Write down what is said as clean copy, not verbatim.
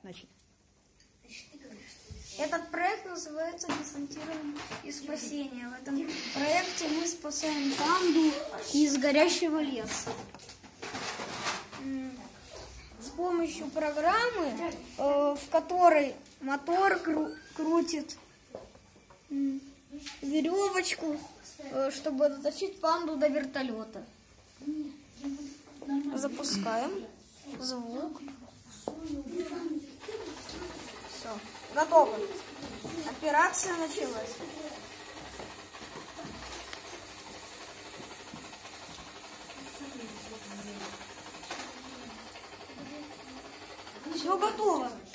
Значит. Этот проект называется «Десантирование и спасение». В этом проекте мы спасаем панду из горящего леса. С помощью программы, в которой мотор крутит веревочку, чтобы дотащить панду до вертолета. Запускаем звук. Все, готово. Операция началась. Все готово.